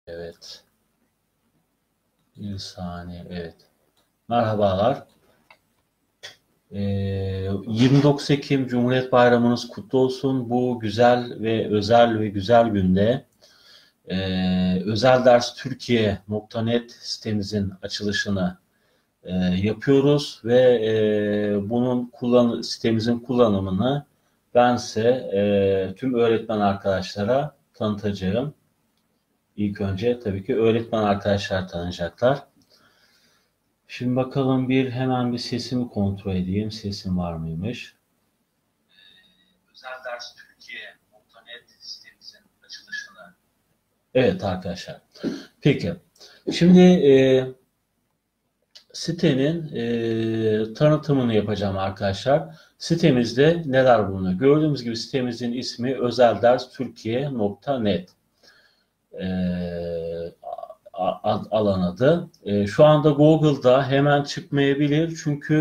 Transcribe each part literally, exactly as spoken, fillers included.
Evet. Bir saniye. Evet. Merhabalar. Ee, yirmi dokuz Ekim Cumhuriyet Bayramınız kutlu olsun. Bu güzel ve özel ve güzel günde e, özel ders Türkiye nokta net sitemizin açılışını e, yapıyoruz ve e, bunun kullan sitemizin kullanımını ben size e, tüm öğretmen arkadaşlara tanıtacağım. İlk önce tabii ki öğretmen arkadaşlar tanıyacaklar. Şimdi bakalım bir hemen bir sesimi kontrol edeyim. Sesim var mıymış? Özel ders Türkiye nokta net sitemizin açılışını. Evet arkadaşlar. Peki. Şimdi e, sitenin e, tanıtımını yapacağım arkadaşlar. Sitemizde neler bulunuyor? Gördüğümüz gibi sitemizin ismi özel ders Türkiye nokta net. E, alan adı. E, şu anda Google'da hemen çıkmayabilir. Çünkü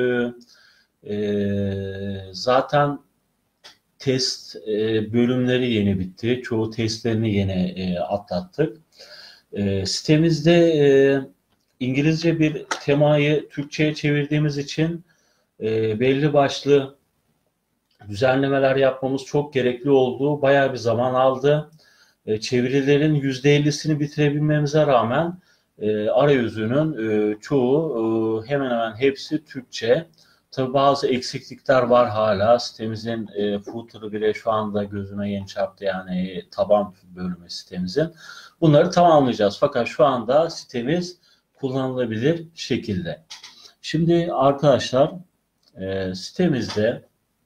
e, e, zaten test e, bölümleri yeni bitti. Çoğu testlerini yeni e, atlattık. E, sitemizde e, İngilizce bir temayı Türkçe'ye çevirdiğimiz için e, belli başlı düzenlemeler yapmamız çok gerekli oldu. Bayağı bir zaman aldı. E, çevirilerin yüzde ellisini bitirebilmemize rağmen e, arayüzünün e, çoğu e, hemen hemen hepsi Türkçe. Tabi bazı eksiklikler var hala. Sitemizin e, footer'ı bile şu anda gözüme yeni çarptı, yani taban bölümü sitemizin. Bunları tamamlayacağız. Fakat şu anda sitemiz kullanılabilir şekilde. Şimdi arkadaşlar e, sitemizde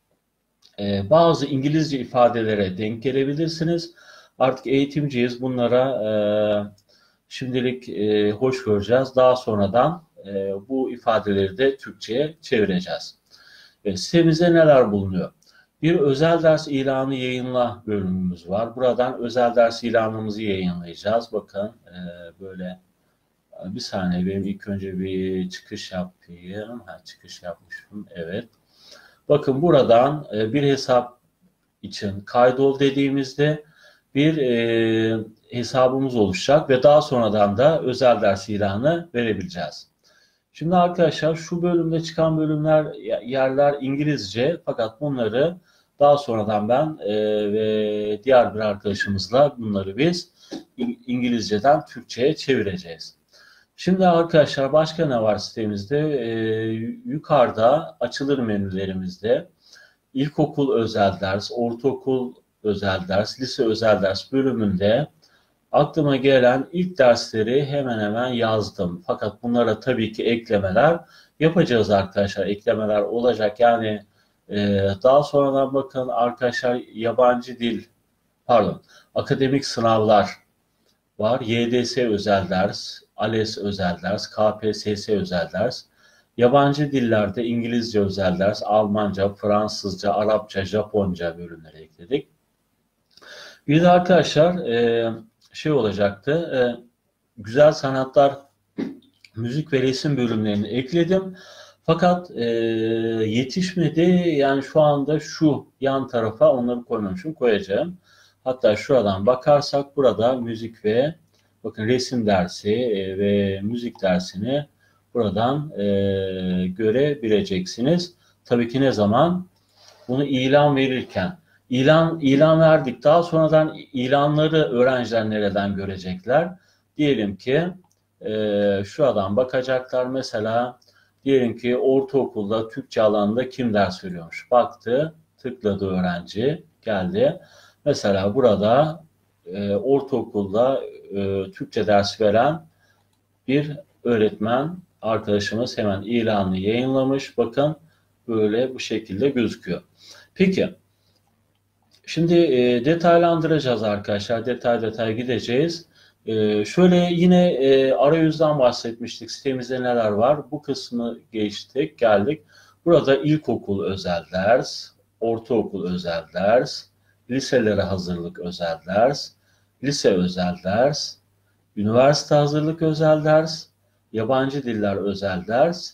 e, bazı İngilizce ifadelere denk gelebilirsiniz. Artık eğitimciyiz. Bunlara e, şimdilik e, hoş göreceğiz. Daha sonradan e, bu ifadeleri de Türkçe'ye çevireceğiz. E, sitemizde neler bulunuyor? Bir özel ders ilanı yayınla bölümümüz var. Buradan özel ders ilanımızı yayınlayacağız. Bakın e, böyle bir saniye, benim ilk önce bir çıkış yapayım. Ha, çıkış yapmışım. Evet. Bakın buradan e, bir hesap için kaydol dediğimizde bir e, hesabımız oluşacak ve daha sonradan da özel ders ilanı verebileceğiz. Şimdi arkadaşlar şu bölümde çıkan bölümler, yerler İngilizce, fakat bunları daha sonradan ben e, ve diğer bir arkadaşımızla bunları biz İngilizceden Türkçe'ye çevireceğiz. Şimdi arkadaşlar başka ne var sitemizde? Ee, yukarıda açılır menülerimizde ilkokul özel ders, ortaokul özel ders, lise özel ders bölümünde aklıma gelen ilk dersleri hemen hemen yazdım. Fakat bunlara tabii ki eklemeler yapacağız arkadaşlar. Eklemeler olacak. Yani e, daha sonradan bakın arkadaşlar, yabancı dil, pardon, akademik sınavlar var. Y D S özel ders, ALES özel ders, K P S S özel ders. Yabancı dillerde İngilizce özel ders, Almanca, Fransızca, Arapça, Japonca bölümleri ekledik. Bir de arkadaşlar e, şey olacaktı, e, güzel sanatlar, müzik ve resim bölümlerini ekledim. Fakat e, yetişmedi. Yani şu anda şu yan tarafa onları koymamışım, koyacağım. Hatta şuradan bakarsak burada müzik ve bakın resim dersi e, ve müzik dersini buradan e, görebileceksiniz. Tabii ki ne zaman? Bunu ilan verirken. İlan, ilan verdik. Daha sonradan ilanları öğrenciler nereden görecekler? Diyelim ki e, şuradan bakacaklar. Mesela diyelim ki ortaokulda Türkçe alanında kim ders veriyormuş? Baktı, tıkladı öğrenci, geldi. Mesela burada e, ortaokulda e, Türkçe ders veren bir öğretmen arkadaşımız hemen ilanını yayınlamış. Bakın böyle bu şekilde gözüküyor. Peki, şimdi e, detaylandıracağız arkadaşlar. Detay detay gideceğiz. E, şöyle yine e, arayüzden bahsetmiştik. Sitemizde neler var? Bu kısmı geçtik, geldik. Burada ilkokul özel ders, ortaokul özel ders, liselere hazırlık özel ders, lise özel ders, üniversite hazırlık özel ders, yabancı diller özel ders,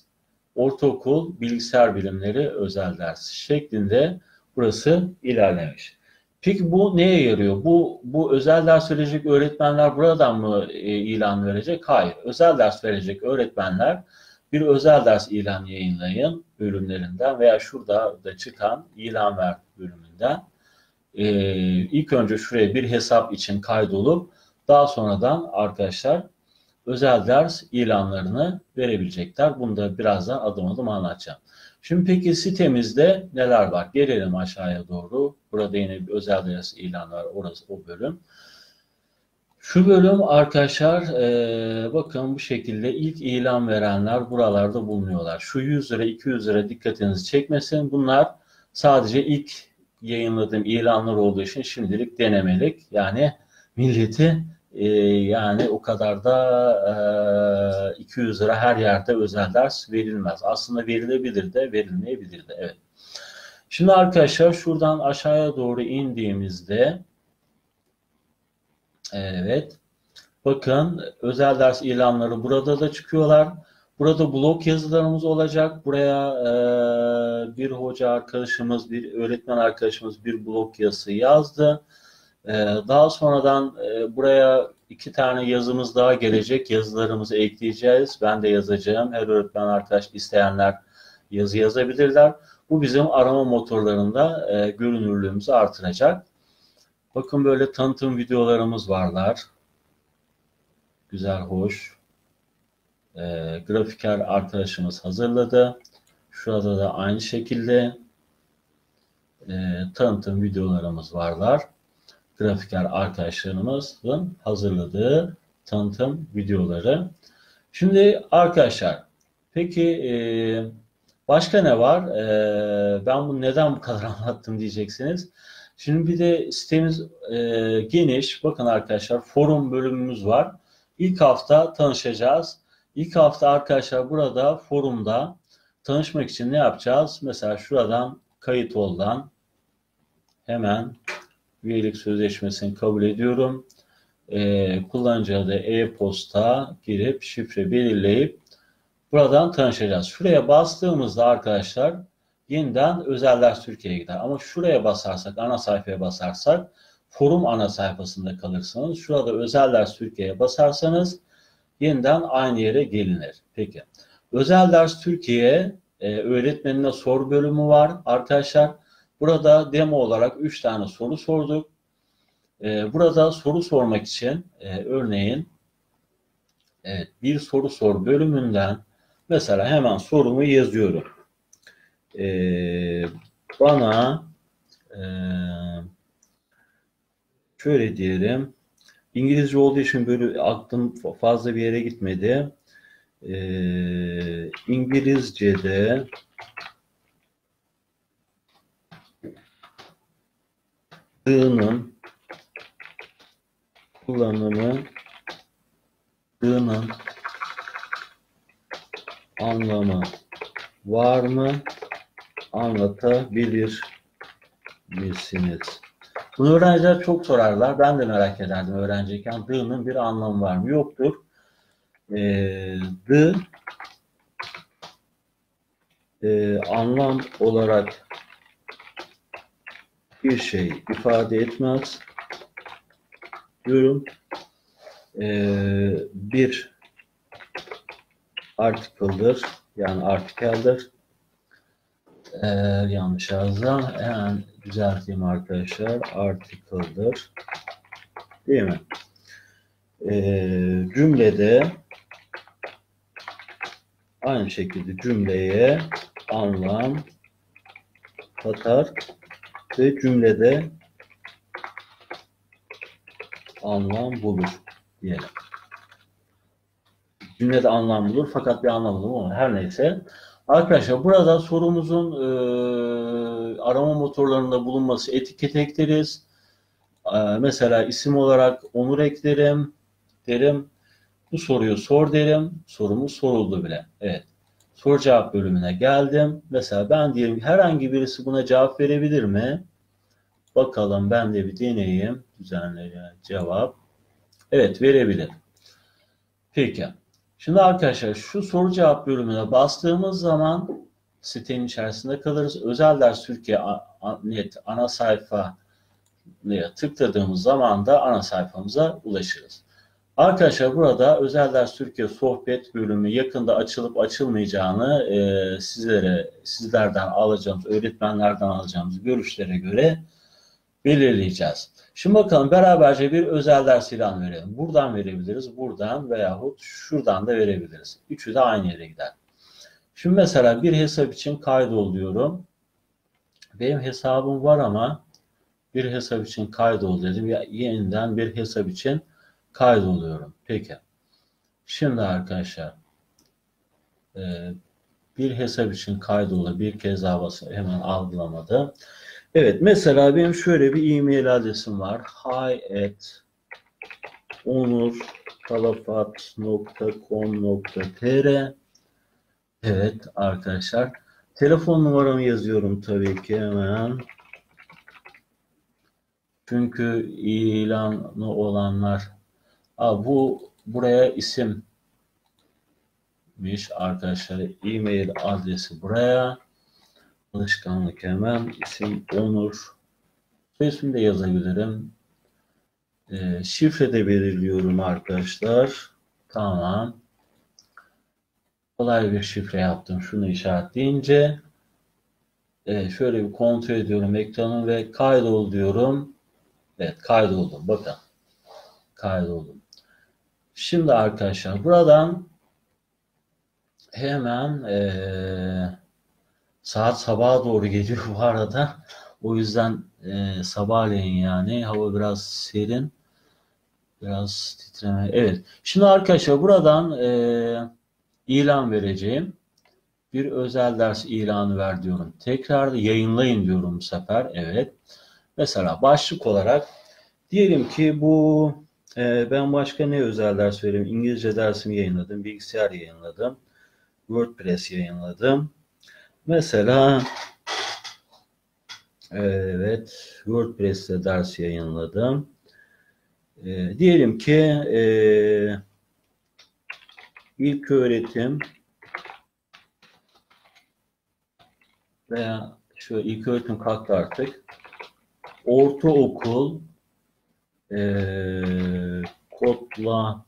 ortaokul bilgisayar bilimleri özel ders şeklinde burası ilerlemiş. Peki bu neye yarıyor? Bu bu özel ders verecek öğretmenler buradan mı e, ilan verecek? Hayır. Özel ders verecek öğretmenler bir özel ders ilan yayınlayın bölümlerinden veya şurada da çıkan ilan ver bölümünden e, ilk önce şuraya bir hesap için kaydolup daha sonradan arkadaşlar özel ders ilanlarını verebilecekler. Bunu da birazdan adım adım anlatacağım. Şimdi peki sitemizde neler var? Gelelim aşağıya doğru. Burada yine bir özel ders ilanı var. Orası o bölüm. Şu bölüm arkadaşlar e, bakın bu şekilde ilk ilan verenler buralarda bulunuyorlar. Şu yüz lira iki yüz lira dikkatinizi çekmesin. Bunlar sadece ilk yayınladığım ilanlar olduğu için şimdilik denemelik. Yani milleti e, yani o kadar da e, iki yüz lira her yerde özel ders verilmez. Aslında verilebilir de verilmeyebilir de. Evet. Şimdi arkadaşlar şuradan aşağıya doğru indiğimizde evet. Bakın özel ders ilanları burada da çıkıyorlar. Burada blog yazılarımız olacak. Buraya e, bir hoca arkadaşımız, bir öğretmen arkadaşımız bir blog yazısı yazdı. E, daha sonradan e, buraya iki tane yazımız daha gelecek. Yazılarımızı ekleyeceğiz. Ben de yazacağım. Her öğretmen arkadaş isteyenler yazı yazabilirler. Bu bizim arama motorlarında e, görünürlüğümüzü artıracak. Bakın böyle tanıtım videolarımız varlar. Güzel, hoş. E, grafiker arkadaşımız hazırladı. Şurada da aynı şekilde e, tanıtım videolarımız varlar. Grafiker arkadaşlarımızın hazırladığı tanıtım videoları. Şimdi arkadaşlar, peki e, başka ne var? E, ben bunu neden bu kadar anlattım diyeceksiniz. Şimdi bir de sitemiz e, geniş. Bakın arkadaşlar forum bölümümüz var. İlk hafta tanışacağız. İlk hafta arkadaşlar burada forumda tanışmak için ne yapacağız? Mesela şuradan kayıt oldan hemen üyelik sözleşmesini kabul ediyorum. E, kullanıcı adı e-posta girip şifre belirleyip buradan tanışacağız. Şuraya bastığımızda arkadaşlar yeniden özel ders Türkiye'ye gider. Ama şuraya basarsak, ana sayfaya basarsak forum ana sayfasında kalırsınız. Şurada özel ders Türkiye'ye basarsanız yeniden aynı yere gelinir. Peki. Özel ders Türkiye e, öğretmenine sor bölümü var. Arkadaşlar burada demo olarak üç tane soru sorduk. E, burada soru sormak için e, örneğin evet, bir soru sor bölümünden mesela hemen sorumu yazıyorum. Ee, bana e, şöyle diyelim, İngilizce olduğu için böyle aklım fazla bir yere gitmedi. Ee, İngilizce'de dığının kullanımı, dığının anlamı var mı? Anlatabilir misiniz? Bunu öğrenciler çok sorarlar. Ben de merak ederdim öğrenciyken. Dığ'nın bir anlamı var mı? Yoktur. Ee, dı e, anlam olarak bir şey ifade etmez diyorum. Ee, bir article'dır. Yani artikeldir. Ee, yanlış yazdım. Hemen düzelteyim arkadaşlar. Article'dır. Değil mi? Ee, cümlede aynı şekilde cümleye anlam katar ve cümlede anlam bulur diyelim. Cümlede anlam bulur fakat bir anlam bulur ama her neyse. Arkadaşlar burada sorumuzun e, arama motorlarında bulunması etiket ekleriz. E, mesela isim olarak Onur eklerim. Derim. Bu soruyu sor derim. Sorumuz soruldu bile. Evet. Soru cevap bölümüne geldim. Mesela ben diyelim herhangi birisi buna cevap verebilir mi? Bakalım ben de bir deneyeyim. Düzenleyen cevap. Evet verebilir. Peki. Şimdi arkadaşlar şu soru cevap bölümüne bastığımız zaman sitenin içerisinde kalırız. Özel ders Türkiye net ana sayfa tıkladığımız zaman da ana sayfamıza ulaşırız. Arkadaşlar burada Özel Ders Türkiye sohbet bölümü yakında açılıp açılmayacağını e, sizlere, sizlerden alacağımız, öğretmenlerden alacağımız görüşlere göre belirleyeceğiz. Şimdi bakalım beraberce bir özel ders ilan verelim. Buradan verebiliriz, buradan veyahut şuradan da verebiliriz. Üçü de aynı yere gider. Şimdi mesela bir hesap için kaydol diyorum. Benim hesabım var ama bir hesap için kaydol dedim. Ya yeniden bir hesap için kaydoluyorum. Peki. Şimdi arkadaşlar bir hesap için kaydolu bir kez daha basın. Hemen algılamadı. Evet, mesela benim şöyle bir e-mail adresim var. hi at onurtalafat nokta com nokta tr. Evet arkadaşlar. Telefon numaramı yazıyorum tabii ki hemen. Çünkü ilanı olanlar. Aa, bu buraya isimmiş arkadaşlar. E-mail adresi buraya. Alışkanlık hemen. İsim Onur. İsmi de yazabilirim. E, şifre de belirliyorum arkadaşlar. Tamam. Kolay bir şifre yaptım. Şunu işaretleyince. Evet, şöyle bir kontrol ediyorum ekranı ve kaydol diyorum. Evet, kaydoldum. Bakın. Kaydoldum. Şimdi arkadaşlar buradan hemen ee, saat sabaha doğru geliyor bu arada. O yüzden e, sabahleyin yani hava biraz serin. Biraz titreme. Evet. Şimdi arkadaşlar buradan e, ilan vereceğim. Bir özel ders ilanı ver diyorum. Tekrar yayınlayın diyorum bu sefer. Evet. Mesela başlık olarak diyelim ki bu e, ben başka ne özel ders vereyim? İngilizce dersimi yayınladım. Bilgisayar yayınladım. WordPress yayınladım. Mesela evet WordPress'te ders yayınladım. E, diyelim ki e, ilk öğretim veya şu ilk öğretim kalktı artık. Ortaokul e, kodlama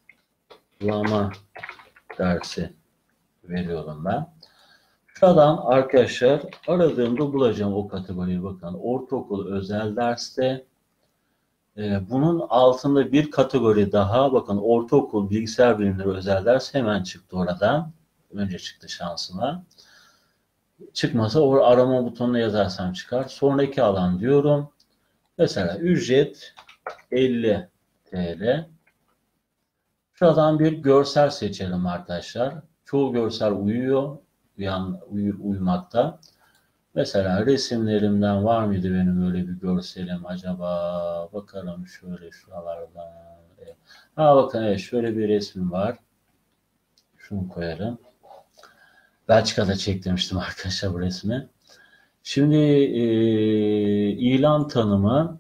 dersi veriyorum ben. Şuradan arkadaşlar aradığımda bulacağım o kategoriyi. Bakın ortaokul özel derste e, bunun altında bir kategori daha, bakın ortaokul bilgisayar bilimleri özel ders hemen çıktı oradan. Önce çıktı şansıma. Çıkmasa o arama butonuna yazarsam çıkar. Sonraki alan diyorum. Mesela ücret elli TL. Şuradan bir görsel seçelim arkadaşlar. Çoğu görsel uyuyor. Uyan, uy, uyumakta. Mesela resimlerimden var mıydı benim öyle bir görselim acaba? Bakalım şöyle şuralardan. Evet. Ha bakın evet, şöyle bir resmim var. Şunu koyarım. Belçika'da çektirmiştim arkadaşlar bu resmi. Şimdi e, ilan tanımı.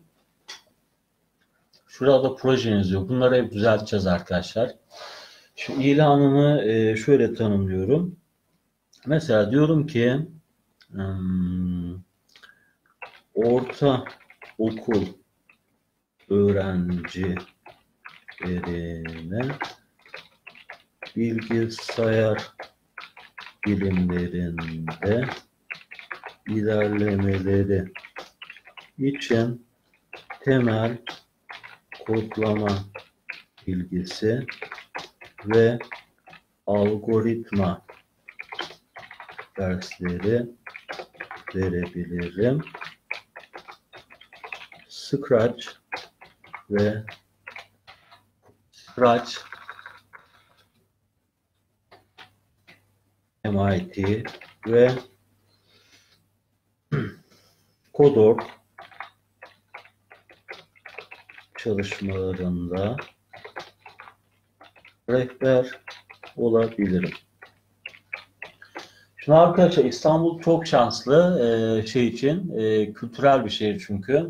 Şurada projeniz yok. Bunları hep düzelteceğiz arkadaşlar. Şu ilanımı e, şöyle tanımlıyorum. Mesela diyorum ki um, orta okul öğrencilerine bilgisayar bilimlerinde ilerlemeleri için temel kodlama bilgisi ve algoritma dersleri verebilirim. Scratch ve Scratch M I T ve Kodor çalışmalarında rehber olabilirim. Şimdi arkadaşlar İstanbul çok şanslı e, şey için, e, kültürel bir şehir çünkü.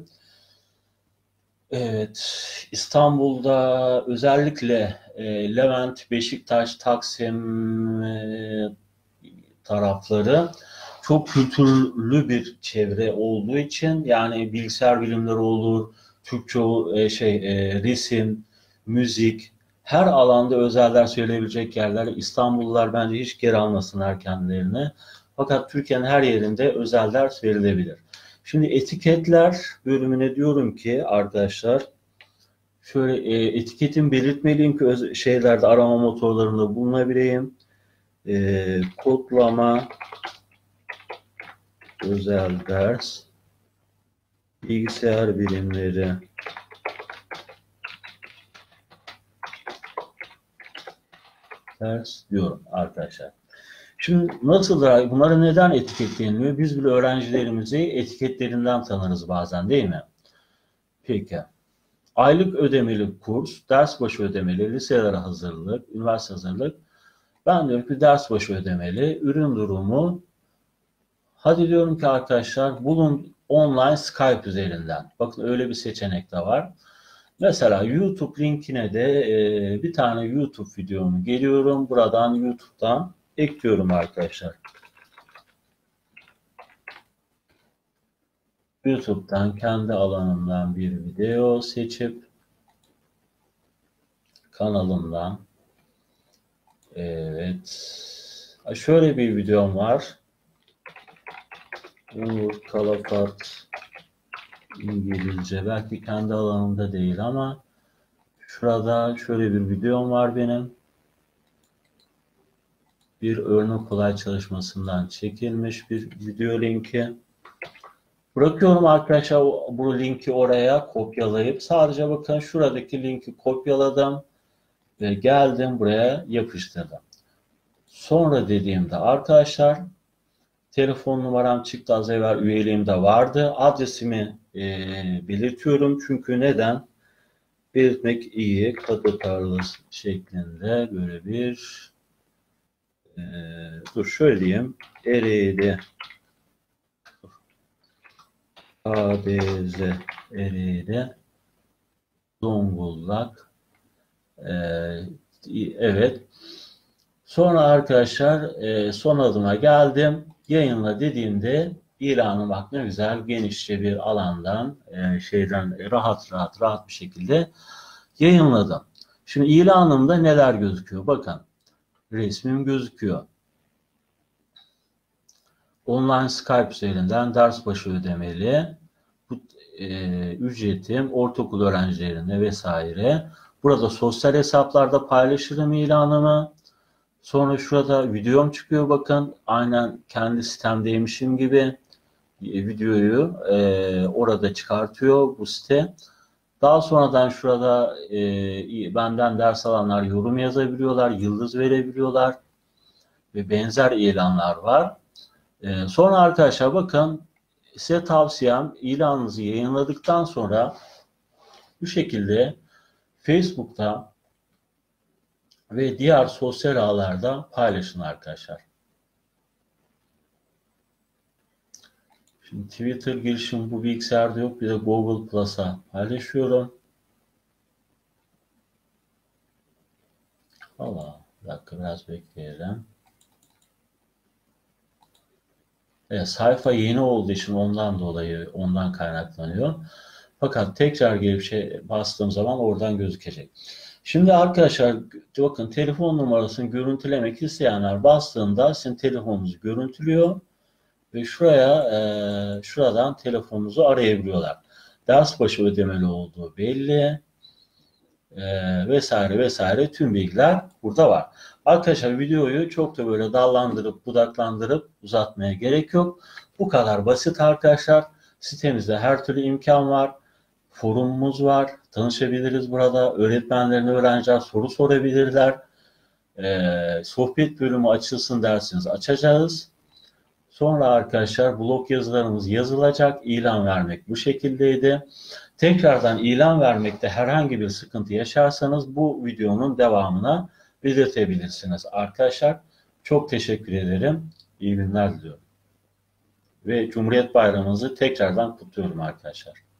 Evet, İstanbul'da özellikle e, Levent, Beşiktaş, Taksim e, tarafları çok kültürlü bir çevre olduğu için, yani bilgisayar bilimleri olur, Türkçe e, şey e, resim, müzik, her alanda özel ders verilebilecek yerler. İstanbullular bence hiç geri almasınlar kendilerini. Fakat Türkiye'nin her yerinde özel ders verilebilir. Şimdi etiketler bölümüne diyorum ki arkadaşlar, şöyle e, etiketin belirtmeliyim ki öz, şeylerde, arama motorlarında bulunabileyim. E, kodlama özel ders bilgisayar bilimleri ders diyorum arkadaşlar. Şimdi nasıldır? Bunları neden etiketleniliyor? Biz bile öğrencilerimizi etiketlerinden tanırız bazen, değil mi? Peki. Aylık ödemeli kurs, ders başı ödemeli, liselere hazırlık, üniversite hazırlık. Ben diyorum ki ders başı ödemeli, ürün durumu. Hadi diyorum ki arkadaşlar, bulun online Skype üzerinden. Bakın öyle bir seçenek de var. Mesela YouTube linkine de e, bir tane YouTube videomu geliyorum. Buradan YouTube'dan ekliyorum arkadaşlar. YouTube'dan kendi alanımdan bir video seçip kanalımdan, evet, şöyle bir videom var. Uğur Kalafat İngilizce, belki kendi alanımda değil ama şurada şöyle bir videom var benim. Bir örnek kolay çalışmasından çekilmiş bir video linki. Bırakıyorum arkadaşlar bu linki oraya kopyalayıp, sadece bakın şuradaki linki kopyaladım ve geldim buraya yapıştırdım. Sonra dediğimde arkadaşlar telefon numaram çıktı, az evvel üyeliğim de vardı. Adresimi e, belirtiyorum çünkü neden? Belirtmek iyi. Kadı Tarlası şeklinde böyle bir e, dur şöyle diyeyim. Ereğli A B Z Ereğli Zonguldak, e, evet. Sonra arkadaşlar e, son adıma geldim. Yayınla dediğimde ilanı, bak ne güzel, genişçe bir alandan e, şeyden rahat rahat rahat bir şekilde yayınladım. Şimdi ilanımda neler gözüküyor? Bakın resmim gözüküyor. Online Skype üzerinden ders başı ödemeli. Bu e, ücretim ortaokul öğrencilerine vesaire. Burada sosyal hesaplarda paylaşırım ilanımı. Sonra şurada videom çıkıyor, bakın. Aynen kendi sitemdeymişim gibi videoyu e, orada çıkartıyor bu site. Daha sonradan şurada e, benden ders alanlar yorum yazabiliyorlar, yıldız verebiliyorlar ve benzer ilanlar var. E, sonra arkadaşlar bakın, size tavsiyem, ilanınızı yayınladıktan sonra bu şekilde Facebook'ta ve diğer sosyal ağlarda paylaşın arkadaşlar. Şimdi Twitter girişim bu bilgisayarda yok. Bir de Google Plus'a paylaşıyorum. Valla bir dakika, biraz bekleyelim. Evet, sayfa yeni olduğu için ondan dolayı, ondan kaynaklanıyor. Fakat tekrar gelip şey bastığım zaman oradan gözükecek. Şimdi arkadaşlar bakın, telefon numarasını görüntülemek isteyenler bastığında sizin telefonunuzu görüntülüyor ve şuraya e, şuradan telefonunuzu arayabiliyorlar. Ders başı ödemeli olduğu belli e, vesaire vesaire, tüm bilgiler burada var. Arkadaşlar videoyu çok da böyle dallandırıp budaklandırıp uzatmaya gerek yok. Bu kadar basit arkadaşlar. Sitemizde her türlü imkan var. Forumumuz var. Tanışabiliriz burada. Öğretmenlerine öğrenciler soru sorabilirler. Ee, sohbet bölümü açılsın derseniz açacağız. Sonra arkadaşlar blog yazılarımız yazılacak. İlan vermek bu şekildeydi. Tekrardan ilan vermekte herhangi bir sıkıntı yaşarsanız bu videonun devamına belirtebilirsiniz. Arkadaşlar çok teşekkür ederim. İyi günler diliyorum. Ve Cumhuriyet Bayramımızı tekrardan kutluyorum arkadaşlar.